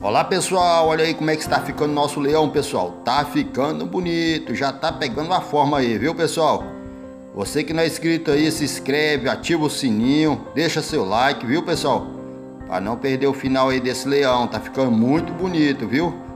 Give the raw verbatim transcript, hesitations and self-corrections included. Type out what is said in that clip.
Olá pessoal, olha aí como é que está ficando nosso leão, pessoal. Tá ficando bonito, já tá pegando a forma aí, viu pessoal? Você que não é inscrito aí, se inscreve, ativa o sininho, deixa seu like, viu pessoal? Para não perder o final aí desse leão, tá ficando muito bonito, viu?